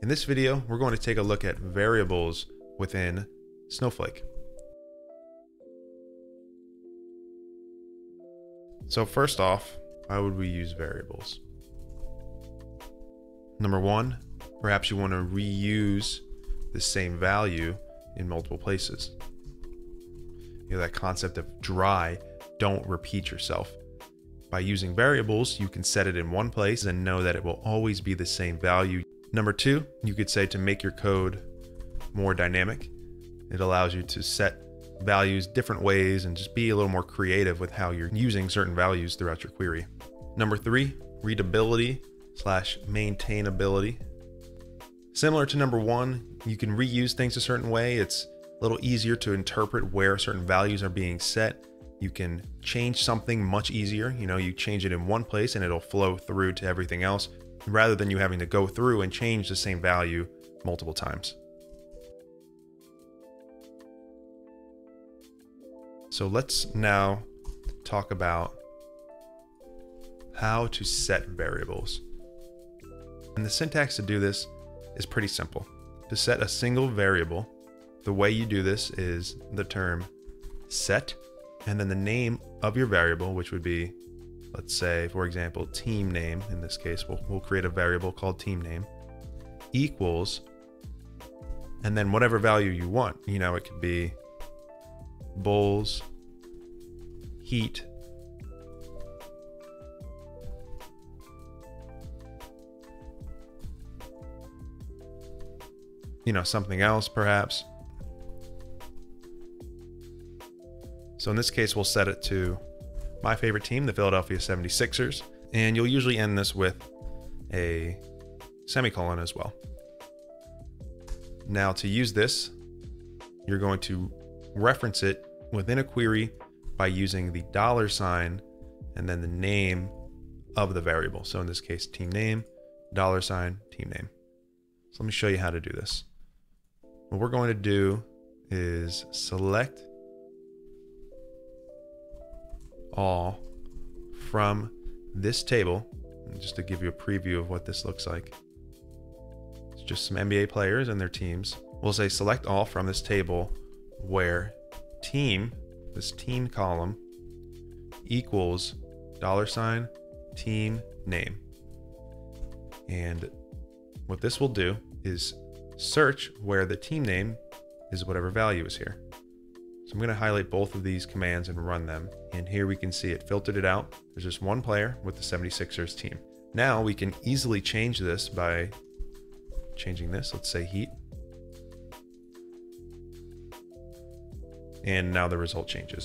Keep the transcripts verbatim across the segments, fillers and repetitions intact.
In this video, we're going to take a look at variables within Snowflake. So first off, why would we use variables? Number one, perhaps you want to reuse the same value in multiple places. You know, that concept of dry, don't repeat yourself. By using variables, you can set it in one place and know that it will always be the same value. Number two, you could say to make your code more dynamic. It allows you to set values different ways and just be a little more creative with how you're using certain values throughout your query. Number three, readability slash maintainability. Similar to number one, you can reuse things a certain way. It's a little easier to interpret where certain values are being set. You can change something much easier. You know, you change it in one place and it'll flow through to everything else, rather than you having to go through and change the same value multiple times. So let's now talk about how to set variables. And the syntax to do this is pretty simple. To set a single variable, the way you do this is the term set, and then the name of your variable, which would be, let's say, for example, team name. In this case, we'll, we'll create a variable called team name, equals, and then whatever value you want. You know, it could be Bulls, Heat, you know, something else perhaps. So in this case, we'll set it to my favorite team, the Philadelphia seventy-sixers, and you'll usually end this with a semicolon as well. Now to use this, you're going to reference it within a query by using the dollar sign and then the name of the variable. So in this case, team name, dollar sign, team name. So let me show you how to do this. What we're going to do is select all from this table. And just to give you a preview of what this looks like, it's just some N B A players and their teams. We'll say select all from this table where team, this team column, equals dollar sign team name. And what this will do is search where the team name is whatever value is here. So I'm going to highlight both of these commands and run them. And here we can see it filtered it out. There's just one player with the seventy-sixers team. Now we can easily change this by changing this. Let's say Heat. And now the result changes.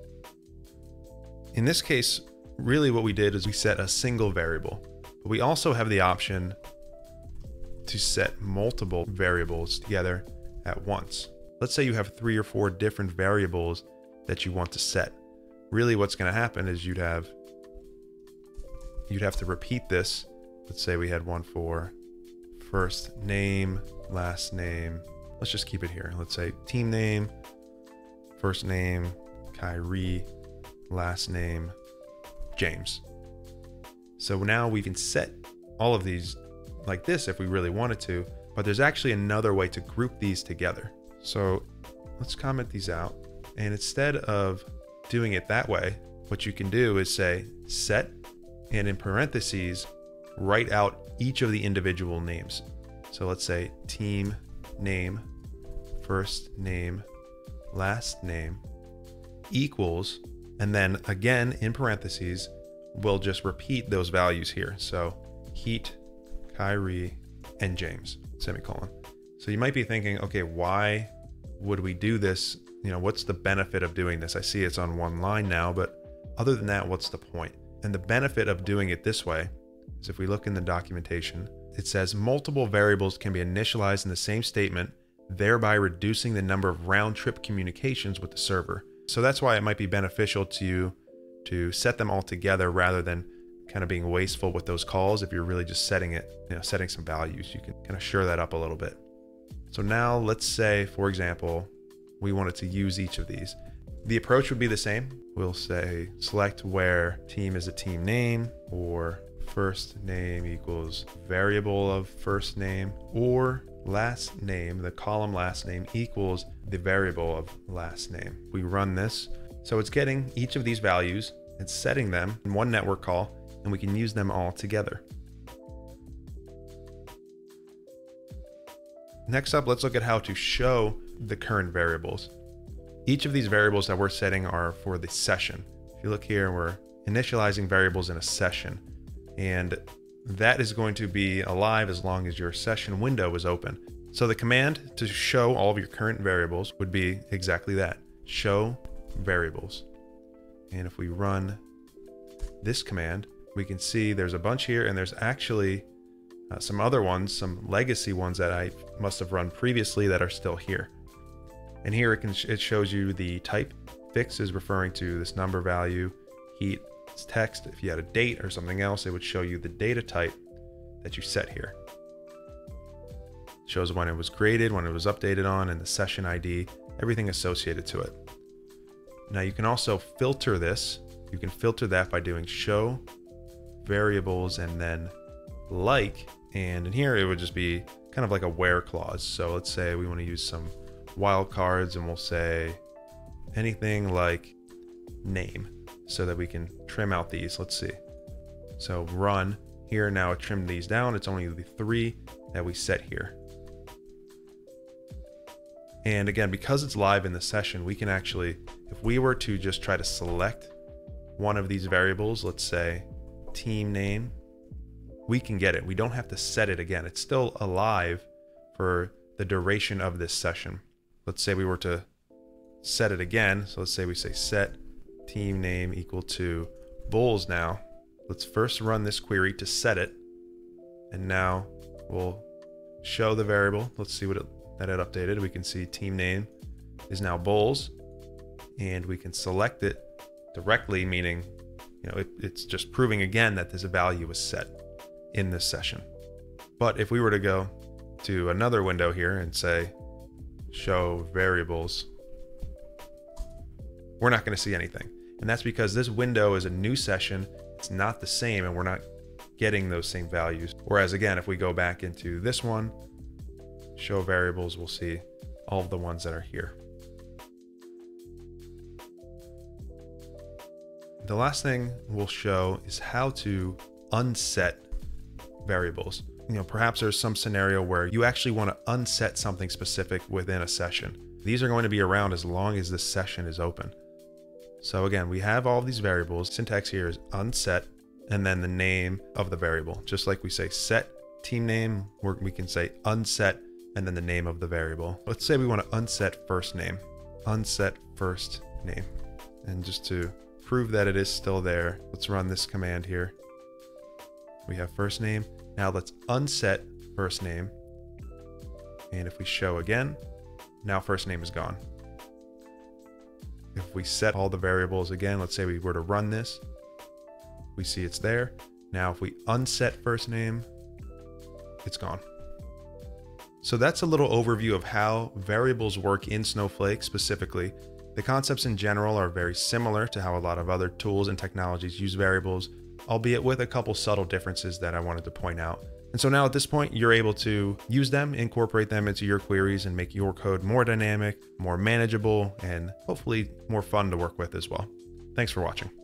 In this case, really what we did is we set a single variable. But we also have the option to set multiple variables together at once. Let's say you have three or four different variables that you want to set. Really what's going to happen is you'd have you'd have to repeat this. Let's say we had one for first name, last name. Let's just keep it here. Let's say team name, first name, Kyrie, last name, James. So now we can set all of these like this if we really wanted to, but there's actually another way to group these together. So let's comment these out. And instead of doing it that way, what you can do is say set, and in parentheses, write out each of the individual names. So let's say team name, first name, last name, equals, and then again in parentheses, we'll just repeat those values here. So Heat, Kyrie, and James, semicolon. So you might be thinking, okay, why would we do this? You know, what's the benefit of doing this? I see it's on one line now, but other than that, what's the point? And the benefit of doing it this way is if we look in the documentation, it says multiple variables can be initialized in the same statement, thereby reducing the number of round-trip communications with the server. So that's why it might be beneficial to you to set them all together rather than kind of being wasteful with those calls. If you're really just setting it, you know, setting some values, you can kind of shore that up a little bit. So now let's say, for example, we wanted to use each of these. The approach would be the same. We'll say select where team is a team name, or first name equals variable of first name, or last name, the column last name equals the variable of last name. We run this. So it's getting each of these values and setting them in one network call, and we can use them all together. Next up, let's look at how to show the current variables. Each of these variables that we're setting are for the session. If you look here, we're initializing variables in a session, and that is going to be alive as long as your session window is open. So the command to show all of your current variables would be exactly that, show variables. And if we run this command, we can see there's a bunch here, and there's actually uh, some other ones, some legacy ones that I must have run previously that are still here. And here it, can, it shows you the type. Fix is referring to this number value. Heat is text. If you had a date or something else, it would show you the data type that you set here. It shows when it was created, when it was updated on, and the session I D, everything associated to it. Now you can also filter this. You can filter that by doing show variables and then like, and in here it would just be kind of like a where clause. So let's say we want to use some wildcards, and we'll say anything like name, so that we can trim out these. Let's see. So run here. Now it trimmed these down. It's only the three that we set here. And again, because it's live in the session, we can actually, if we were to just try to select one of these variables, let's say team name, we can get it. We don't have to set it again. It's still alive for the duration of this session. Let's say we were to set it again. So let's say we say set team name equal to Bulls now. Let's first run this query to set it. And now we'll show the variable. Let's see what it, that it updated. We can see team name is now Bulls, and we can select it directly, meaning, you know, it, it's just proving again that this value was set in this session. But if we were to go to another window here and say show variables, we're not going to see anything. And that's because this window is a new session. It's not the same, and we're not getting those same values. Whereas again, if we go back into this one, show variables, we'll see all of the ones that are here. The last thing we'll show is how to unset variables. You know, perhaps there's some scenario where you actually want to unset something specific within a session. These are going to be around as long as this session is open. So again, we have all of these variables. Syntax here is unset, and then the name of the variable. Just like we say set team name, we can say unset, and then the name of the variable. Let's say we want to unset first name. Unset first name. And just to prove that it is still there, let's run this command here. We have first name. Now let's unset first name. And if we show again, now first name is gone. If we set all the variables again, let's say we were to run this, we see it's there. Now if we unset first name, it's gone. So that's a little overview of how variables work in Snowflake specifically. The concepts in general are very similar to how a lot of other tools and technologies use variables, albeit with a couple subtle differences that I wanted to point out. And so now at this point, you're able to use them, incorporate them into your queries, and make your code more dynamic, more manageable, and hopefully more fun to work with as well. Thanks for watching.